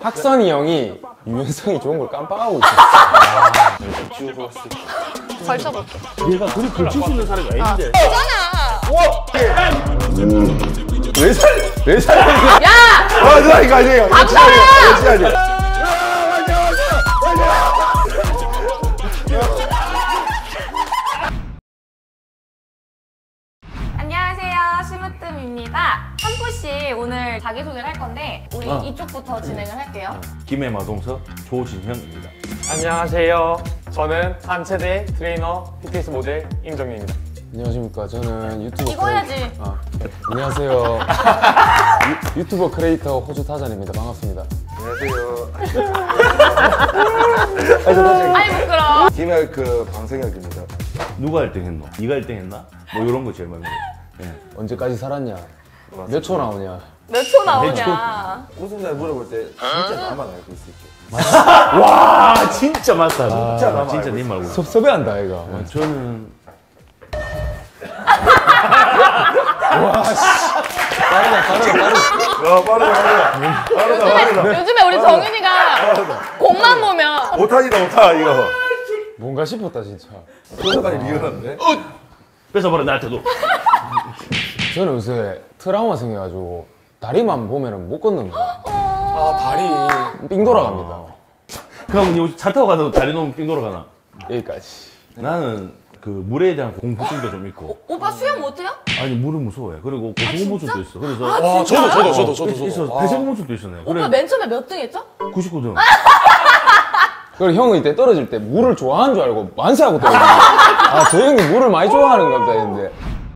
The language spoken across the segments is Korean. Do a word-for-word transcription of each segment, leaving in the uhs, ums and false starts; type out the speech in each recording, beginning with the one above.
학선이 형이 유연성이 좋은 걸 깜빡하고 있었어. 걸쳐볼게. 얘가 그리 걸칠 수 있는 사람이 아닌데. 되잖아. 네 살? 네 살? 야! 아, 누나 이거 아니에요. 박사야! 이거 아니에요. 안녕하세요, 심으뜸입니다. 한 분씩 오늘 자기소개를 할 건데 우리 어. 이쪽부터 진행을 할게요. 김해 마동석 조진형입니다. 안녕하세요. 저는 한체대 트레이너 피트니스 모델 임정민입니다. 안녕하십니까. 저는 유튜버 이거 해야지. 아, 안녕하세요. 유, 유튜버 크리에이터 호주 타잔입니다. 반갑습니다. 안녕하세요. 아이 부끄러워. 김해 그 방생혁입니다. 누가 일 등 했노? 네가 일 등 했나? 뭐 이런 거 제일 많이 물어요. 예. 언제까지 살았냐? 몇 초 나오냐? 몇 초 나오냐? 우승날 물어볼 때 진짜 나만 알고 있을게. 와 진짜 맞다. 진짜 나만 진짜 알고 네 말고. 섭섭해한다 얘가. 어, 저는 빠르다 빠르다 빠르다. 야, 빠르다, 빠르다. 빠르다, 빠르다. 요즘에 우리 정윤이가 공만 보면 오탄이다, 오탄, 이거. 뭔가 싶었다 진짜. 소속까지 리얼한데? 뺏어버려 나한테도. 저는 요새 트라우마 생겨가지고 다리만 보면은 못 걷는 거야. 아, 다리. 삥 돌아갑니다. 그럼 니 차 타고 가서 다리 놓으면 삥 돌아가나? 여기까지. 나는 그 물에 대한 공포증도 좀 있고. 오빠 수영 못해요? 아니 물은 무서워해. 그리고 고소공포증도 있어. 그래서 와, 저도, 저도, 저도, 저도. 있어. 저도. 폐쇄공포증도 있었네. 오빠 맨 처음에 몇 등 했죠? 구십구 등. 그리고 형은 이때 떨어질 때 물을 좋아하는 줄 알고 만세하고 떨어지는 거야. 아, 저 형이 물을 많이 좋아하는 건가 했는데.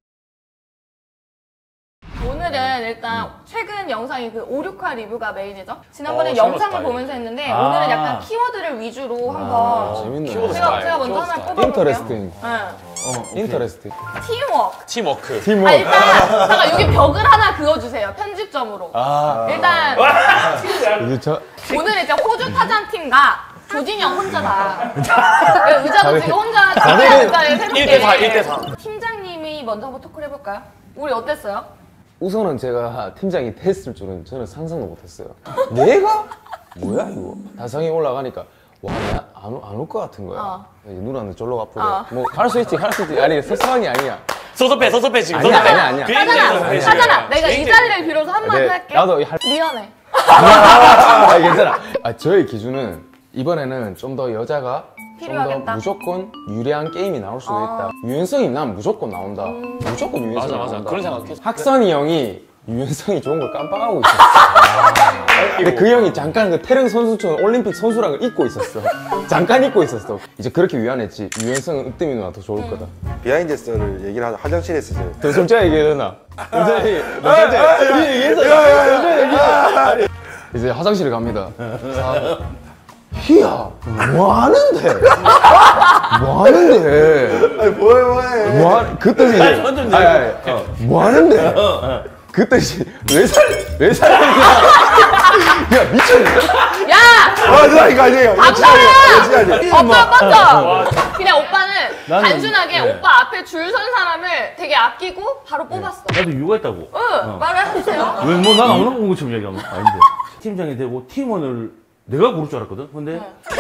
오늘은 일단 최근 영상이 그 오륙화 리뷰가 메인이죠. 지난번에 어, 영상을 스타일. 보면서 했는데 아. 오늘은 약간 키워드를 위주로 한번 재밌네. 키워드 제가, 스타일, 제가 먼저 키워드 하나 스타일. 뽑아볼게요. 인터레스팅. 네. 어, 인터레스팅. 팀워크. 팀워크. 아, 팀워크. 일단 잠깐 여기 벽을 하나 그어주세요. 편집점으로. 아, 일단 이제 저 오늘 이제 호주 타잔 팀과 조진영 혼자다. 의자도 지금 혼자 자네- 자기 의자에 새롭게. 일 대 사, 일 대 사. 팀장님이 먼저 한번 토크를 해볼까요? 우리 어땠어요? 우선은 제가 팀장이 됐을 줄은 저는 상상도 못했어요. 내가? 뭐야 이거? 다성이 올라가니까 와나안올 것 같은 거야. 어. 누나는 졸로 앞으로. 어. 뭐 할 수 있지 할 수 있지. 아니 섭섭한이 아니야. 섭섭해, 섭섭해, 지금. 아니야, 섭섭해. 아니야, 아니야. 그 하잖아, 얘기는 하잖아. 내가 이 굉장히- 자리를 빌어서 한마디 네, 할게. 나도 할. 미안해. 아 괜찮아. 아 저의 기준은 이번에는 좀 더 여자가 좀 더 필요하겠다. 무조건 유리한 게임이 나올 수도 어. 있다. 유연성이 난 무조건 나온다. 무조건 유연성이 맞아, 맞아. 나온다. 그런 생각했어. 학선이 형이 유연성이 좋은 걸 깜빡하고 있었어. 근데 그 형이 잠깐 그 태릉 선수촌 올림픽 선수랑을 잊고 있었어. 잠깐 잊고 있었어. 이제 그렇게 위안했지. 유연성은 으뜸이 누나 더 좋을 거다. 비하인드 스토리를 얘기를 하자. 화장실에서 이제. 더 솔직하게 얘기해야 되나? 솔직하게, 더 솔직하게 얘기해서 솔직하게 얘기해서. 이제 화장실에 갑니다. 아, 희야, 뭐 하는데? 뭐 하는데? 아니, 뭐해, 뭐해. 뭐 하, 그때 이제, 완전 아니, 아니, 어, 뭐 하는데? 그때 이제, 왜 살, 왜 살, 야, 미쳤는데? 야! 아, 누나 이거 아니에요. 이거 진짜 아니에요. 이거 진짜 아니에요. 오빠 뻗어! 그냥 오빠는 나는- 단순하게 네. 오빠 앞에 줄 선 사람을 되게 아끼고 바로 뽑았어. 나도 이유가 있다고. 응, 말을 해주세요. 왜 뭐 난 아무나 본 것처럼 얘기하면 아닌데. 팀장이 되고 팀원을 내가 고를 줄 알았거든. 근데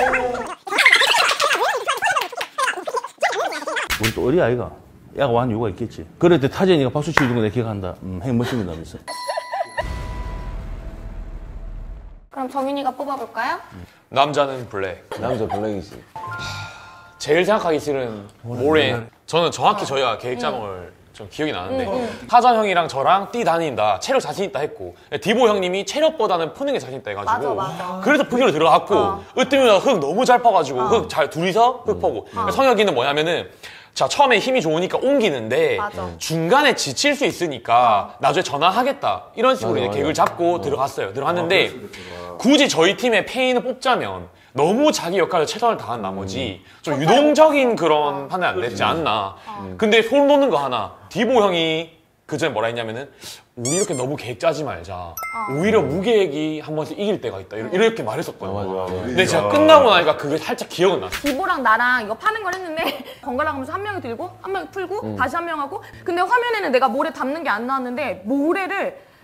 우리 또 어리 아이가 야가 완 이유가 있겠지. 그럴 때 타jen이가 박수 치는 거 내가 기억한다. 음, 행 멋있는 남이었어. 그럼 정윤이가 뽑아볼까요? 남자는 블랙. 남자 블랙이지. 제일 생각하기 싫은 모렌. 저는 정확히 저희가 계획장을 좀 기억이 나는데 타잔 형이랑 저랑 뛰 다닌다, 체력 자신 있다 했고 디보 형님이 체력보다는 푸는 게 자신 있다 해가지고 맞아, 맞아. 그래서 푸기로 들어갔고 어. 으뜸이가 흙 너무 잘 퍼가지고 흙 잘 둘이서 흙 퍼고 성혁이는 뭐냐면은 자 처음에 힘이 좋으니까 옮기는데 맞아. 중간에 지칠 수 있으니까 나중에 전환하겠다 이런 식으로 맞아, 이제 맞아. 계획을 잡고 들어갔어요. 들어갔는데 굳이 저희 팀의 페인을 뽑자면 너무 자기 역할을 최선을 다한 나머지 좀 유동적인 그런 판단이 안 됐지 않나. 근데 소름 돋는 거 하나. 디보 형이 그 전에 뭐라 했냐면은 우리 이렇게 너무 계획 짜지 말자. 오히려 무계획이 한 번씩 이길 때가 있다. 이렇게, 이렇게 말했었거든요. 맞아, 맞아. 근데 진짜 끝나고 나니까 그게 살짝 기억은 나. 디보랑 나랑 이거 파는 걸 했는데 번갈아 가면서 한 명이 들고 한 명이 풀고 다시 한 명 하고 근데 화면에는 내가 모래 담는 게 안 나왔는데 모래를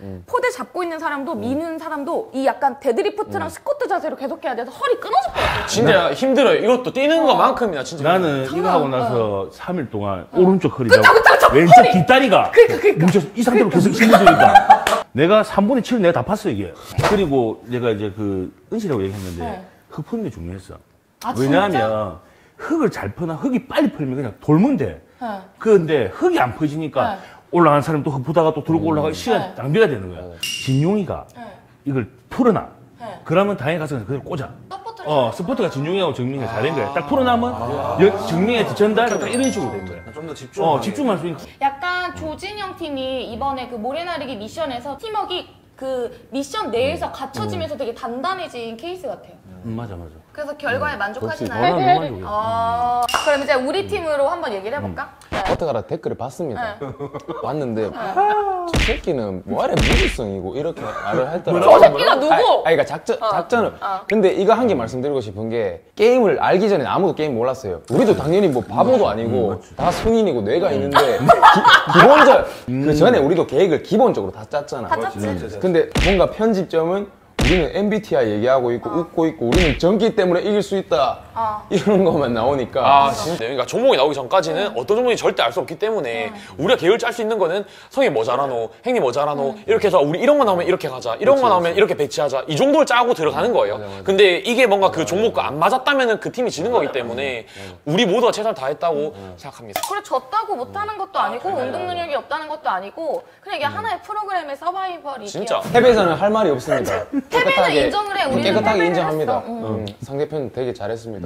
포대 잡고 있는 사람도 미는 사람도 이 약간 데드리프트랑 스쿼트 자세로 계속 해야 돼서 허리 끊어질 것 같아요. 진짜 힘들어요. 이것도 뛰는 것만큼이나 진짜. 나는 이거 하고 나서 삼 일 동안 오른쪽 허리가 그쵸, 그쵸, 그쵸. 왼쪽 허리. 뒷다리가 그러니까, 그러니까. 뭉쳐서 이 상태로 계속 힘을 주니까 내가 삼분의 칠을 내가 다 팠어 이게. 그리고 내가 이제 그 은실이라고 얘기했는데 네. 흙 푸는 게 중요했어. 아, 왜냐하면 흙을 잘 퍼나 흙이 빨리 풀면 그냥 돌면 돼. 네. 그런데 흙이 안 퍼지니까 네. 올라간 사람이 또 흙 푸다가 또 들고 올라가 시간 네. 낭비가 되는 거야. 진용이가 네. 이걸 풀어놔. 네. 그러면 당연히 가서 그대로 꽂아. 서포트를 어, 스포트가 진용이하고 정민이가 잘된 거야. 딱 풀어나면 여- 정민이가 뒤천다 딱 이런 식으로 된 거야. 좀 더 집중. 어, 집중할 수 있는. 약간 조진영 팀이 이번에 그 모래나르기 미션에서 팀워크 그 미션 내에서 갖춰지면서 되게 단단해진 케이스 같아요. 음, 맞아, 맞아. 그래서 결과에 어, 만족하시나요? 너무 만족해. 어, 그럼 이제 우리 팀으로 한번 얘기를 해볼까? 네. 어떻게 알아? 댓글을 봤습니다. 네. 봤는데 저 새끼는 뭐하래 무지성이고 이렇게 말을 했더라고. 저 새끼가 누구? 아니, 아니 그러니까 작전, 작전을. 어. 근데 이거 한 개 말씀드리고 싶은 게 게임을 알기 전에 아무도 게임 몰랐어요. 우리도 당연히 뭐 바보도 아니고 다 성인이고 뇌가 있는데 기, 기본적 그 전에 우리도 계획을 기본적으로 다 짰잖아. 다 짰지. 근데 뭔가 편집점은 우리는 엠비티아이 얘기하고 있고 웃고 있고 우리는 전기 때문에 이길 수 있다 어. 이런 것만 나오니까 아 진짜 그러니까 종목이 나오기 전까지는 어떤 종목인지 절대 알 수 없기 때문에 우리가 계획을 짤 수 있는 거는 성이 뭐 잘하노, 행님 뭐 잘하노 이렇게 해서 우리 이런 거 나오면 이렇게 가자, 이런 거 나오면 이렇게 배치하자 이 정도를 짜고 들어가는 거예요. 근데 이게 뭔가 그 종목과 안 맞았다면은 그 팀이 지는 거기 때문에 우리 모두가 최선을 다했다고 생각합니다. 그래 졌다고 못하는 것도 아니고 운동 능력이 없다는 것도 아니고 그냥 이게 하나의 프로그램의 서바이벌이기야. 진짜. 패배에서는 할 말이 없습니다. 패배는 인정을 해. 우리는 깨끗하게 패배를 인정합니다. 했어. 응. 음, 상대편 되게 잘했습니다.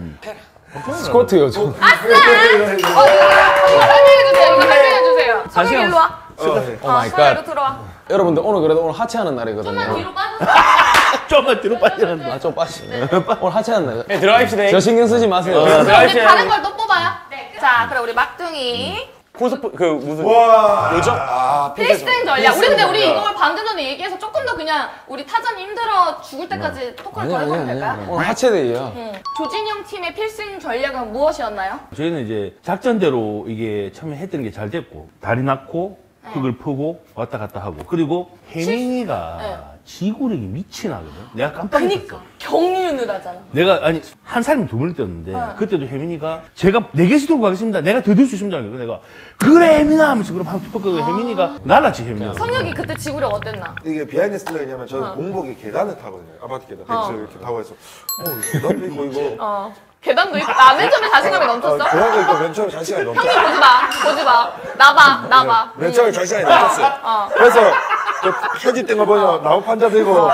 스쿼트 요즘 아싸! 어, 이거 설명해주세요. 이거 설명해주세요. 성혁이 일로 와. 오 어, 마이 성혁이 일로 갓. 들어와. 여러분들 오늘 그래도 오늘 하체하는 좀만 날이거든요. 뒤로 빠져. 좀만 뒤로 빠지는다. 아, 좀 빠지. 오늘 하체하는 날. 네, 들어갑시다. 저 신경 쓰지 마세요. 우리 들어가시죠. 다른 걸 또 뽑아요. 네. 자, 그럼 우리 막둥이. 콘서트 그 무슨 와. 뭐죠? 아 필승 전략. 우리 근데 우리 전략. 이걸 방금 전에 얘기해서 조금 더 그냥 우리 타전이 힘들어 죽을 때까지 토크를 더 해보면 될까요? 오늘 하체데이야. 응. 조진영 팀의 필승 전략은 무엇이었나요? 저희는 이제 작전대로 이게 처음에 했던 게 잘 됐고 다리 낳고 흙을 퍼고 왔다 갔다 하고 그리고 혜민이가 네. 지구력이 미친 하거든. 내가 깜빡 그니까 잊었어. 경륜을 하잖아. 내가 아니 한 사람이 두 번을 뛰었는데 네. 그때도 혜민이가 제가 네 개씩 들고 가겠습니다. 내가 더 들 수 있습니다. 그래서 내가 그래 혜민아 하면서 그럼 한번 툭 혜민이가 날랐지 혜민이가. 성혁이 그때 지구력 어땠나? 이게 비하인드 스토리가 있냐면 저는 어. 공복에 계단을 타거든요. 아파트 계단. 어. 벤치를 이렇게 타고 해서 어, 계단도 있고 이거. 어. 계단도 있고. 아, 맨 처음에 자신감이 넘쳤어? 어, 그러고 이거 맨 처음에 자신감이 형님 넘쳤어요. 보지 마. 보지 마. 나봐. 나봐. 맨 처음에 자신감이 넘쳤어요. 어. 그래서 그 편집된 거 보면 나무 판자 들고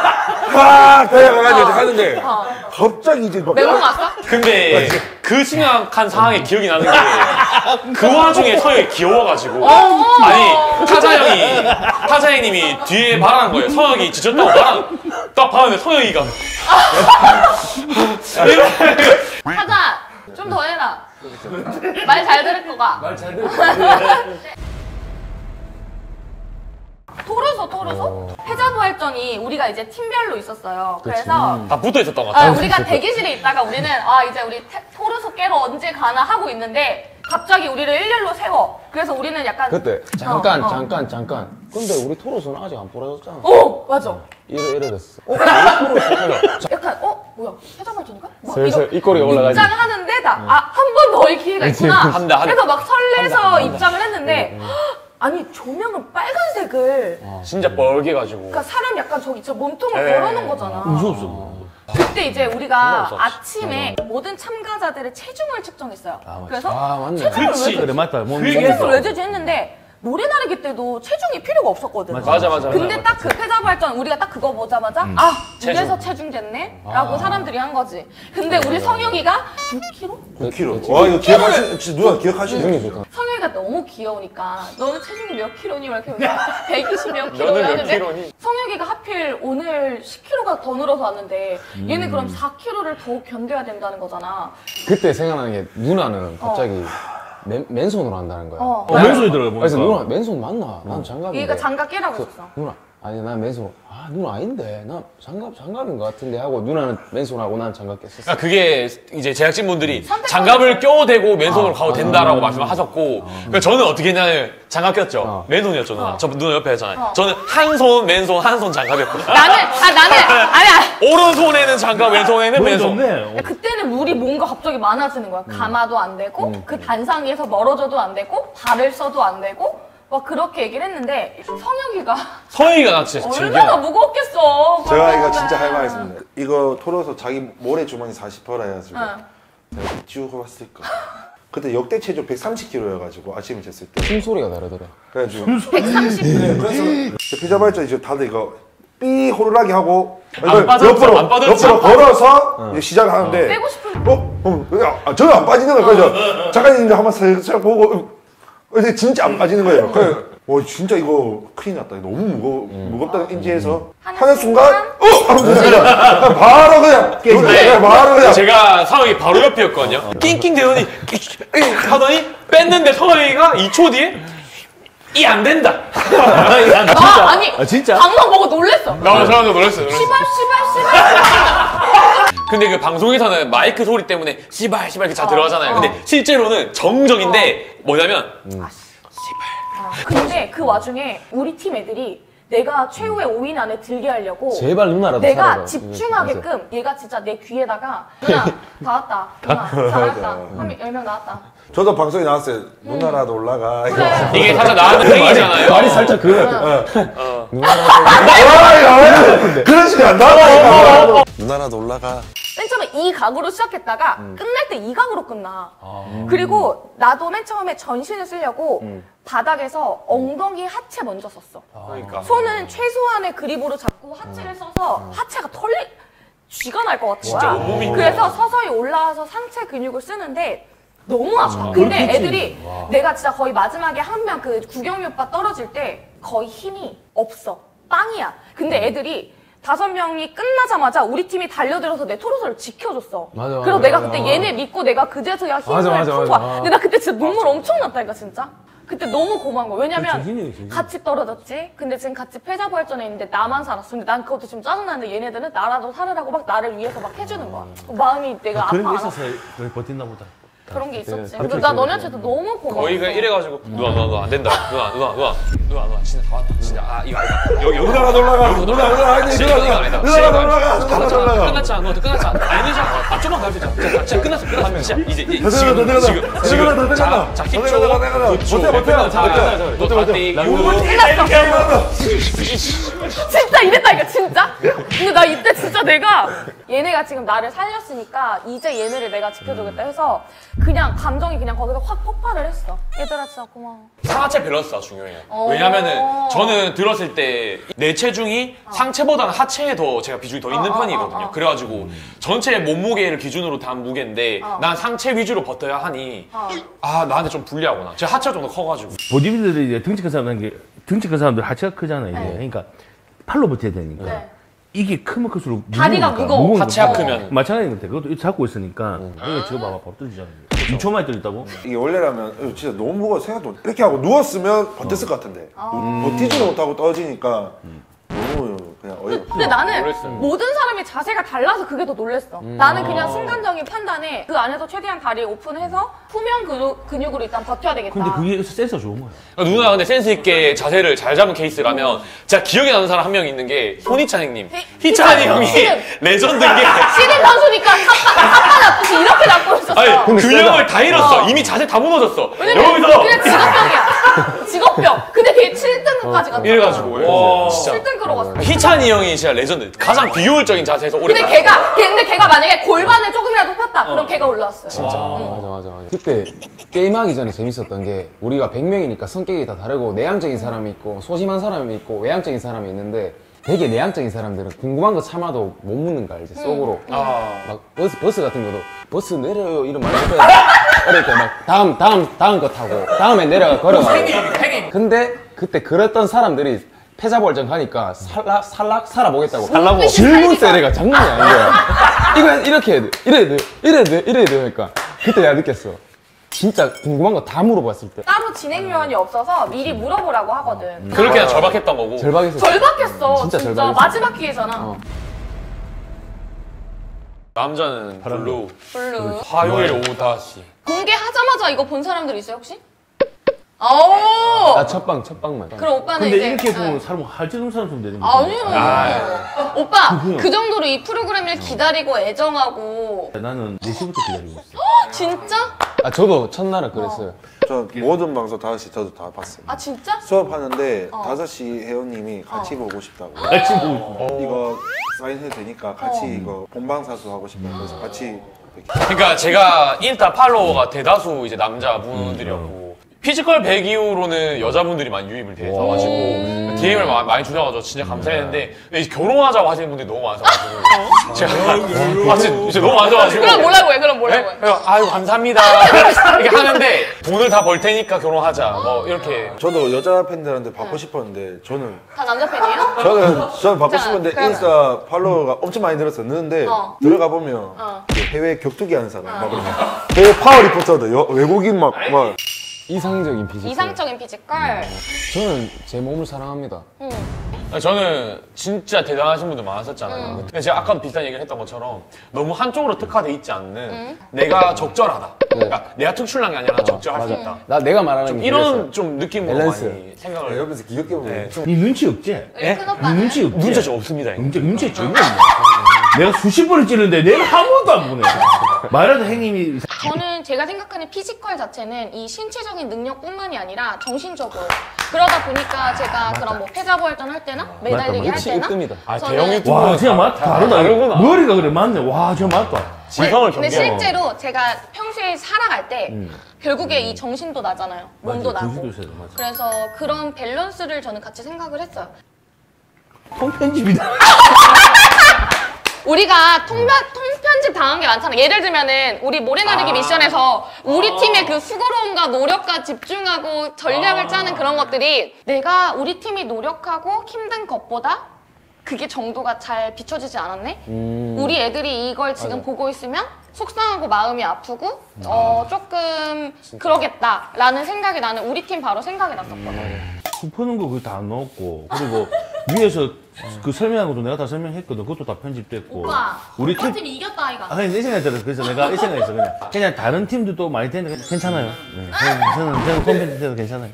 확 달려가가지고 이렇게 하는데 어. 갑자기 이제 막 멘붕 왔어? 근데 그 심각한 상황에 기억이 나는 게 그 와중에 서영이 귀여워가지고 아니 타자 형이 타자 형님이 뒤에 말하는 거예요. 서영이 지쳤다고 말하는 딱 봤는데 서영이가 하자. 좀 더 해라. 말 잘 들을 거가. 말 잘 들을 토르소 토르소? 해자부 할전이 우리가 이제 팀별로 있었어요. 그래서 다 붙어 있었던 것 아, 같아요. 우리가 대기실에 있다가 우리는 아 이제 우리 태- 토르소 깨러 언제 가나 하고 있는데 갑자기 우리를 일렬로 세워. 그래서 우리는 약간 그때 잠깐 어, 어. 잠깐 잠깐. 근데 우리 토로스는 아직 안 부러졌잖아. 어 맞아. 이래 이래 됐어. 어, 우리 토로스 약간 어 뭐야 해자부 할전인가? 막 슬슬 이거 입꼬리가 올라가지. 입장하는데 나아한 번 더 일 기회가 있구나. 한다, 한다. 그래서 막 설레서 입장을 했는데 아니 조명은 빨간색을. 진짜 뻘개가지고 그러니까 사람 약간 저기 저 몸통을 네. 걸어놓은 거잖아. 무서웠어. 그때 이제 우리가 무서웠어. 아침에 모든 참가자들의 체중을 측정했어요. 맞아. 그래서 아, 맞네. 체중을 그치. 왜 그래 맞다. 몸 그게 체중을 왜 재지 했는데 모래나르기 때도 체중이 필요가 없었거든. 맞아 맞아. 근데 맞아. 딱 그 패자부 할전 우리가 딱 그거 보자마자 아 이래서 체중 쟀네? 라고 아. 사람들이 한 거지. 근데 우리 성혁이가 육 킬로그램? 구 킬로그램. 와 이거 기억하시 진짜 누가 기억하시네. 형이 좋다. 성혁이가 너무 귀여우니까 너는 체중이 몇 킬로니? 이렇게 백이십 몇 킬로 너는 몇 했는데 킬로니? 성혁이가 하필 오늘 십 킬로그램가 더 늘어서 왔는데 얘는 그럼 사 킬로그램를 더 견뎌야 된다는 거잖아. 그때 생각나는 게 누나는 갑자기 맨, 맨손으로 한다는 거야. 어. 어, 맨손이 들어요. 그래서 보니까. 누나 맨손 맞나? 난 장갑인데. 얘가 장갑 끼라고 했었어. 누나 아니 난 맨손. 아 누나 아닌데 나 장갑 장갑인 것 같은데 하고 누나는 맨손하고 난 장갑 꼈었어. 그러니까 그게 이제 제작진분들이 선택하는 장갑을 껴대고 맨손으로 아, 가도 아, 된다라고 아, 말씀을 아, 하셨고 그러니까 저는 어떻게 했냐면 장갑 꼈죠. 어. 맨손이었죠 누나. 어. 저 누나 옆에 했잖아요. 어. 저는 한 손 맨손 한 손 장갑이었거든요. 나는 아 나는 아니 아니. 오른손에는 장갑 왼손에는 맨손. 좋네. 그때는 물이 뭔가 갑자기 많아지는 거야. 감아도 안 되고 그 단상에서 멀어져도 안 되고 발을 써도 안 되고 막 그렇게 얘기를 했는데 성혁이가 서희가 나 진짜 얼마나 즐겨. 무겁겠어. 제가 이거 그러면. 진짜 할 말 있습니다. 이거 털어서 자기 모래 주머니 사십 퍼라 해가지고 응. 내가 찌우고 왔을까. 그때 역대 체중 백삼십 킬로여가지고 아침에 쟀을 때. 숨소리가 다르더라. 그래가지고 백삼십. 네, 그래서 피자 발전 이제 다들 이거 삐 호루라기 하고 안 이걸 빠졌죠? 옆으로 안 빠졌죠? 옆으로 걸어서 이제 시작을 하는데 빼고 싶은. 어? 어? 야, 아, 저는 안 빠지는 거예요. 그래서 작가님도 한번 살짝 보고 어, 이제 진짜 안 빠지는 거예요. 그래, 와 진짜 이거 큰일 났다. 너무 무거 무겁다는 인지해서 하는 하는 순간 순간? 어? 하면서 그냥 바로 그냥 그냥 바로 그냥 제가 상황이 바로 옆이었거든요. 낑낑 대더니 하더니 뺐는데 서희가 이 초 뒤에 이 안 된다. 야, 나 진짜. 아, 아니 아, 진짜? 방송 보고 놀랬어. 나 사람도 놀랐어요. 놀랐어요. 씨발 씨발 씨발. 근데 그 방송에서는 마이크 소리 때문에 씨발 씨발 이렇게 잘 어, 들어가잖아요. 어. 근데 실제로는 정적인데 뭐냐면 근데 그 와중에 우리 팀 애들이 내가 최후의 오 인 안에 들게 하려고 제발 누나라도 내가 살아라. 집중하게끔 얘가 진짜 내 귀에다가 누나 다 왔다 누나 잘했다 한 열 명 나왔다 저도 방송에 나왔어요. 누나라도 올라가. 이거. 그래. 이게 살짝 나한테 행위잖아요. 말이 살짝 그거 응. 누나라도 그런 식이 안 나와. 누나라도 올라가. 맨 처음에 이 각으로 시작했다가 끝날 때 이 각으로 끝나. 그리고 나도 맨 처음에 전신을 쓰려고 바닥에서 엉덩이 하체 먼저 썼어. 그러니까. 손은 최소한의 그립으로 잡고 하체를 써서 하체가 털리 쥐가 날 것 같은 진짜 거야. 온몸이 그래서 서서히 올라와서 상체 근육을 쓰는데 너무 아파. 근데 애들이 내가 진짜 거의 마지막에 한 명 그 구경이 오빠 떨어질 때 거의 힘이 없어. 빵이야. 근데 애들이 다섯 명이 끝나자마자 우리 팀이 달려들어서 내 토로서를 지켜줬어. 맞아, 그래서 맞아, 내가 맞아. 그때 얘네 믿고 내가 그제서야 힘을 맞아, 맞아, 푼 맞아. 거야. 근데 나 그때 진짜 눈물 엄청 났다니까 진짜. 그때 너무 고마운 거야. 왜냐면 정신이에요, 정신. 같이 떨어졌지. 근데 지금 같이 패자부활전에 있는데 나만 살았어. 근데 난 그것도 지금 짜증나는데 얘네들은 나라도 살으라고 막 나를 위해서 막 해주는 거야. 마음이 내가 아파. 그런 게 안 있어서 아파. 그걸 버틴다 보다. 그런 게 있었지. 네, 그래서 나 너네한테도 너무 고마워. 거의 그냥 이래가지고 누나 누나 누나 안 된다. 누나 누나 누나 누나 누나 진짜 다 왔다. 진짜 아 이거 아니다. 여기 여기 누나라도 올라가. 누나 올라가. 지금 이거 아니다. 누나라도 올라가. 누나라도 끝났잖아. 올라가. 끝났잖아. 너 끝났지 않아? 아니잖아. 아 좀만 더 해보자. 자, 진짜 끝났어. 끝났어. 진짜 이제 이제 더 지금 들어가, 더 지금 들어가, 더 지금 들어가, 더 자, 들어가. 자 더 힙조 들어가, 더 들어가. 그쵸. 못해, 못해, 못해, 못해. 너다 떼. 진짜 이랬다니까 진짜. 근데 나 이때 진짜 내가 얘네가 지금 나를 살렸으니까 이제 얘네를 내가 지켜주겠다 해서 그냥 감정이 그냥 거기서 확 폭발을 했어. 얘들아 진짜 고마워. 상하체 밸런스가 중요해요. 어. 왜냐면은 저는 들었을 때 내 체중이 상체보다는 하체에 더 제가 비중이 더 있는 어, 어, 편이거든요. 어, 어. 그래가지고 전체 몸무게를 기준으로 단 무게인데 어. 난 상체 위주로 버텨야 하니 어. 아 나한테 좀 불리하구나. 제가 하체가 좀 더 커가지고. 보디빌더들이 이제 등치 큰 사람들 게 등치 큰 사람들 하체가 크잖아요. 이제. 네. 그러니까 팔로 버텨야 되니까. 네. 이게 크면 클수록 다리가 무거우니까, 무거워. 무거우니까. 하체가 크면. 마찬가지인 것 같아. 그것도 이렇게 잡고 있으니까. 이거 지금 봐봐. 바로 떨어지잖아요. 이 초 만에 떨어졌다고? 이게 원래라면 이거 진짜 너무 무거워 생각도 이렇게 하고 누웠으면 버텼을 것 같은데 버티지도 못하고 떨어지니까 너무 그냥 어이없어. 근데 나는 놀랬어요. 모든 사람의 자세가 달라서 그게 더 놀랬어. 나는 그냥 순간적인 판단에 그 안에서 최대한 다리 오픈해서 후면 근육, 근육으로 일단 버텨야 되겠다. 근데 그게 센스가 좋은 거야. 그러니까 누나가 근데 센스 있게 자세를 잘 잡은 케이스라면 제가 기억에 나는 사람 한 명 있는 게 손희찬 형님. 히- 희찬이 희찬 형이 씨는- 레전드인 게 시린 선수니까 삽바, 삽바 잡듯이 이렇게 잡고 있었어. 아니 균형을 다 잃었어. 어. 이미 자세 다 무너졌어. 왜냐면 여기서 그냥 직업병이야. 직업병. 근데 걔 칠 등급까지 갔어. 이래가지고 와, 진짜 칠 등 끌어갔어. 희찬이 형이 진짜 레전드. 가장 비효율적인 자세에서 오래. 근데 걔가, 걔, 근데 걔가 만약에 골반을 조금이라도 폈다. 그럼 걔가 올라왔어요. 맞아 맞아 맞아. 그때 게임하기 전에 재밌었던 게 우리가 백 명이니까 성격이 다 다르고 내향적인 사람이 있고 소심한 사람이 있고 외향적인 사람이 있는데 되게 내향적인 사람들은 궁금한 거 참아도 못 묻는 거 알지? 속으로 아. 막 버스 버스 같은 것도 버스 내려요 이런 말 해야 그러니까 막 다음 다음 다음 거 타고 다음에 내려가 걸어가. 근데 그때 그랬던 사람들이 패자부활전 가니까 살락 살락 살아보겠다고 살라고. 질문 세례가 장난이 아닌 거야. 이거 이렇게 해야 돼 이래야 돼 이래야 돼 이래야 돼 그러니까 그때 내가 느꼈어. 진짜 궁금한 거 다 물어봤을 때 따로 진행 요원이 없어서 미리 물어보라고 하거든. 그렇게 그냥 절박했던 거고. 절박해서 절박했어. 진짜 진짜, 절박했어. 마지막 기회잖아. 어. 남자는 블루. 블루. 화요일 오후 다섯 시. 공개하자마자 이거 본 사람들 있어요 혹시? 오. 나 첫방 첫방만 그럼 오빠는 근데 이제 이렇게 응. 보면 사람 할지는 사람 좀 되는 거야. 아니요. 오빠 그 정도로 이 프로그램을 기다리고 애정하고 나는 네 시부터 기다리고 있어. 진짜? 아 저도 첫날은 그랬어요. 저 모든 방송 다섯 시 저도 다 봤어요. 아 진짜? 수업하는데 어. 다섯 시 회원님이 같이 보고 싶다고. 같이 보고 이거 사인해도 되니까 같이 이거 본방사수 하고 싶어요. 그래서 같이 이렇게. 그러니까 제가 인스타 팔로워가 대다수 이제 남자분들이었고 피지컬 백 이후로는 여자분들이 많이 유입을 돼서가지고 디엠을 많이 주셔가지고 진짜 감사했는데 이제 결혼하자고 하시는 분들이 너무 많아서가지고 제가 아 진짜 이제 너무 많아서가지고 그럼 뭐라고 해? 그럼 뭐라고 해? 네? 그래서 아유 감사합니다 이렇게 하는데 돈을 다 벌 테니까 결혼하자 뭐 이렇게 저도 여자 팬들한테 받고 싶었는데 저는 다 남자 팬이에요? 저는 저는 받고 자, 싶었는데 그럼. 인스타 팔로워가 엄청 많이 늘었어요. 늘었는데 어. 들어가 보면 어. 그 해외 격투기 하는 사람 막 그러면 해외 파워 리포터들 여- 외국인 막 막 이상적인 피지컬. 이상적인 피지컬. 저는 제 몸을 사랑합니다. 응. 저는 진짜 대단하신 분들 많았었잖아요. 근데 제가 아까도 비슷한 얘기를 했던 것처럼 너무 한쪽으로 특화돼 있지 않는 내가 적절하다. 그러니까 내가 특출난 게 아니라 적절할 수 있다. 나 내가 말하는 좀 게 이런 그랬어요. 좀 느낌으로 밸런스. 많이 생각을 옆에서 귀엽게 보면 네. 네 눈치 없지? 예? 큰 네 오빠는? 눈치 없지? 문제 좀 없습니다. 이거. 눈치, 눈치 전혀 없네. 내가 수십 번을 찌르는데 내가 한 번도 안 보내. 말하던 행님이 저는 제가 생각하는 피지컬 자체는 이 신체적인 능력뿐만이 아니라 정신적으로 그러다 보니까 제가 그런 뭐 패자부활전 할 때나 매달리기 할 역시 때나 일등이다. 아, 저는- 대형 유튜브. 와 진짜 맞 다르다. 다르구나. 머리가 그래 맞네. 와 진짜 맞다. 지성을 근데 경계하고. 실제로 제가 평소에 살아갈 때 결국에 이 정신도 나잖아요. 몸도 맞아, 나고. 정신도 있어요, 맞아. 그래서 그런 밸런스를 저는 같이 생각을 했어요. 통편집이다. 우리가 통편, 통편집 당한 게 많잖아. 예를 들면은 우리 모래나르기 미션에서 우리 팀의 그 수고로움과 노력과 집중하고 전략을 짜는 그런 것들이 내가 우리 팀이 노력하고 힘든 것보다 그게 정도가 잘 비춰지지 않았네? 음. 우리 애들이 이걸 지금 보고 있으면 속상하고 마음이 아프고 어 조금 그러겠다라는 생각이 나는 우리 팀 바로 생각이 났었거든. 수 푸는 거 그거 다 넣었고 그리고 위에서 그 설명한 것도 내가 다 설명했거든. 그것도 다 편집됐고. 오빠, 우리 오빠 팀 팀 이겼다 아이가. 아, 이 생각이 들었어. 그래서 내가 이 생각했어. 그냥, 그냥 다른 팀들도 많이 되는데 괜찮아요. 네. 저는, 저는, 저는 컴퓨터 때도 괜찮아요.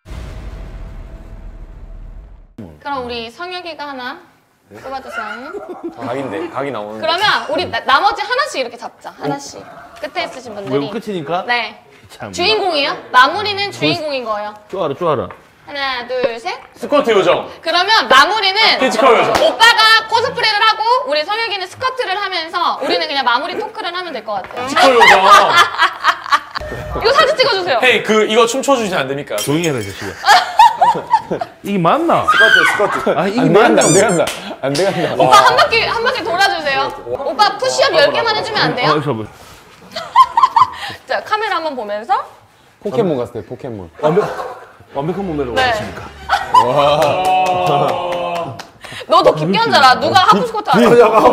그럼 우리 성혁이가 하나 뽑아주세요. 각인데 각이 나오는. 그러면 우리 나, 나머지 하나씩 이렇게 잡자. 하나씩. 끝에 쓰신 분들이. 외국 끝이니까? 네. 참. 주인공이에요? 마무리는 주인공인 거예요. 쪼아라, 쪼아라. 하나, 둘, 셋. 스쿼트 요정. 그러면 마무리는 피지컬 요정. 오빠가 코스프레를 하고 우리 성혁이는 스커트를 하면서 우리는 그냥 마무리 토크를 하면 될 것 같아요. 피지컬 요정. 이거 사진 찍어주세요. 헤이 그 이거 춤춰 주시면 안 됩니까? 조용히 해라, 이 자식아. 이게 맞나? 스커트 스커트 아, 이게 안 맞나? 돼간다, 안 돼간다, 안 돼간다. 오빠 한 바퀴 한 바퀴 돌아주세요. 오빠 푸시업 열 개만 해주면 안 어, 돼요? 저 뭐. 자 카메라 한번 보면서. 포켓몬 갔을 때 포켓몬. 완벽, 완벽한 몸매로 네. 왔습니까? 너 더 깊게 앉아라. 누가 하프 스쿼트 하냐?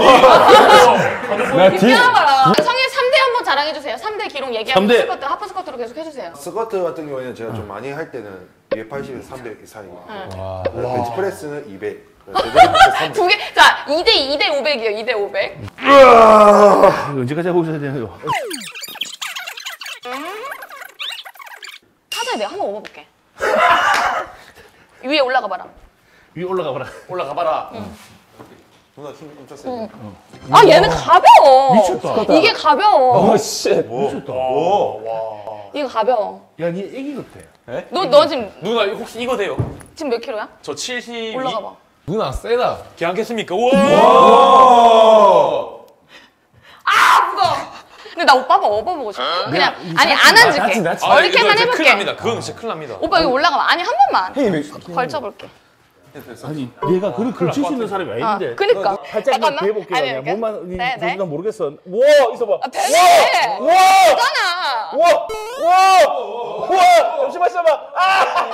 나 깊게 뒤. 앉아라. 성혁 삼 대 한번 자랑해주세요. 삼 대 기록 얘기하고 삼 대. 스쿼트, 하프 스쿼트로 계속 해주세요. 스커트 같은 경우에는 제가 좀 많이 할 때는 이백팔십에서 삼백 사이. 벤치프레스는 이백. 데드리프트 삼백. 두 개, 자, 이 대 이 대 오백이요. 이 대 오백. 이거 언제까지 하고 있어야 되는 거? 타자에 내가 한번 업어볼게. 위에 올라가 봐라. 위에 올라가 봐라. 올라가 봐라. 누나 힘 엄청 세요. 아, 얘는 가벼워. 미쳤다. 이게 가벼워. 어 씨. 미쳤다. 이거 가벼워. 야, 니 애기 같아. 너, 너 지금, 누나 혹시 이거 돼요? 지금 몇 킬로야? 저 칠십이. 올라가 봐. 누나 세다. 괜찮겠습니까? 우와. 아, 무거워. 근데 나 오빠 봐, 업어보고 싶어. 그냥, 아니, 안 앉을게. 낫지, 낫지. 아, 어렵게만 이거 진짜 큰일 해볼게. 납니다. 그건 진짜 큰일 납니다. 오빠 여기 올라가 봐. 아니, 한 번만. 형님 걸쳐볼게. 아니, 내가 그걸 걸칠 수 있는 사람이 아, 아닌데. 그니까. 살짝만 잠깐만. 대볼게요. 아니, 그냥 이렇게? 몸만, 네, 네. 난 모르겠어. 와, 있어봐. 아, 되네. 와! 되잖아. 와! 와! 와! 잠시만 있어봐. 아!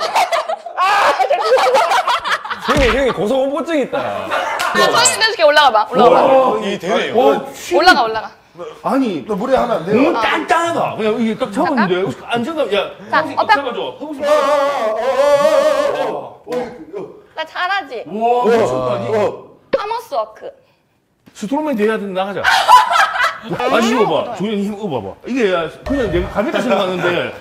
형님 형님 고소공포증 있다. 아, 성인 내줄게 올라가 봐. 올라가 봐. 이 되네요. 와, 씨. 올라가, 올라가. 아니 너 무례 하면 안 돼요. 너무 단단하다. 그냥 이게 딱 잡았는데 안정감. 야, 자, 혹시 어때? 잡아줘. 혹시 나 잘하지? 와, 미쳤다. 아니. 파머스 워크. 스트로맨 대회야 나가자. 아니 이거 봐. 조용히 힘 봐봐. 이게 야, 그냥 내가 가볍게 생각하는데.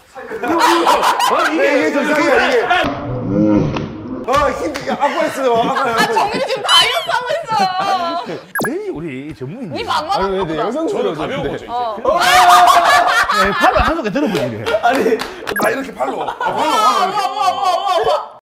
아니 이게 좀 이상해 이게. 아 힘, 아쿠아했어요. 아, 정민이 지금 다이어트 하고 있어요. 네, 우리 전문인. 니 아니 만만한 왜 거보다. 여성스러워 가벼운 거죠 이제. 어. 네, 팔을 한 손에 들어보지. 아니, 나 이렇게 팔로. 아, 팔로 하면 이렇게. 우와, 우와, 우와, 우와.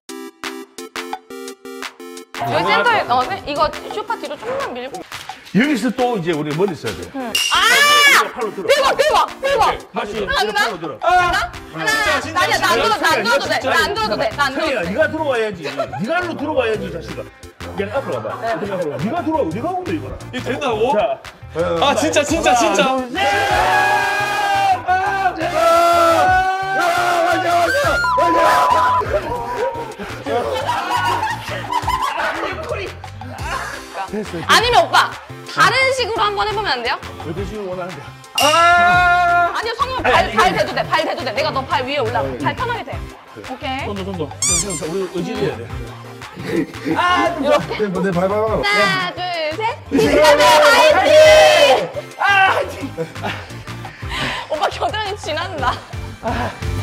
여기 센터에, 어, 네? 이거 쇼파 뒤로 조금만 밀고. 여기서 또 이제 우리 머리 써야 돼. 아! 팔로 들어. 대박, 대박, 대박. 다시 하나, 이렇게 팔로 들어. 하나, 진짜, 진짜, 아니야, 나안 들어도, 나안 들어도 돼. 진짜. 나안 들어도 돼. 나안 들어도 태희야, 돼. 네가 들어와야지. 네가 일로 들어와야지, 이 자식아. 그냥 앞으로 가봐. 그냥 앞으로 가. 네가 들어와. 네가 오면 이거라. 이게 된다고? 자, 아 진짜 진짜 진짜. 아니면 오빠, 다른 식으로 한번 해보면 안 돼요? 어떤 식으로 원하는데? 아니요, 성우 발, 발 대도 돼, 발 대도 돼. 내가 너 발 위에 올라가. 발 편하게 돼. 오케이. 손도, 손도. 손도. 우리 의지해야 돼. 이렇게. 내 발발. 하나, 둘, 셋. 이스카드 화이팅! 오빠 겨드랑이 지난다.